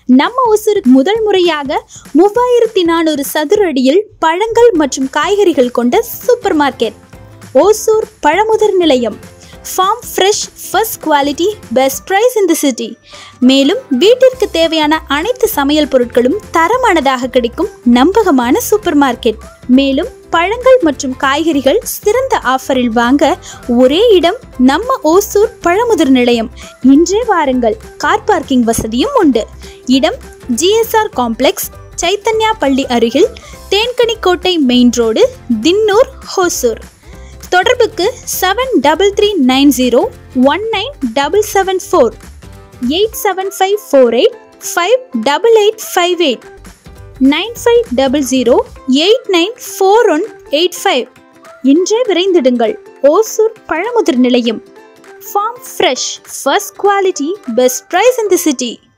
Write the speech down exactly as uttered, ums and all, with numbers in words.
நம்ம ஒசூருக்கு முதல் முறையாக மூவாயிரத்தி நானூறு சதுர அடியில் பழங்கள் மற்றும் காய்கறிகள் கொண்ட super market. Hosur Pazhamudhir Nilayam. Farm fresh, first quality, best price in the city. மேலும் வீட்டிற்கு தேவையான அனைத்து சமையல் பொருட்களும் தரமானதாக கிடைக்கும் நம்பகமான சூப்பர் மார்க்கெட். மேலும் பழங்கள் மற்றும் காய்கறிகள் சிறந்த ஆஃபரில் வாங்க ஒரே இடம் நம்ம ஓசூர் பழமுதிர் நிலையம். இன்றே வாருங்கள். கார் பார்க்கிங் வசதியும் உண்டு. இடம் ஜிஎஸ்ஆர் காம்ப்ளெக்ஸ், சைத்தன்யா பள்ளி அருகில், தேன்கனிக்கோட்டை மெயின் ரோடு, தின்னூர், ஓசூர். தொடர்புக்கு seven double three nine zero one nine double seven four, eight seven five four eight five double eight five eight, nine five double zero eight nine four one eight five. இன்றே விரைந்திடுங்கள். Hosur Pazhamudhir Nilayam. Farm fresh, first quality, best price in the city.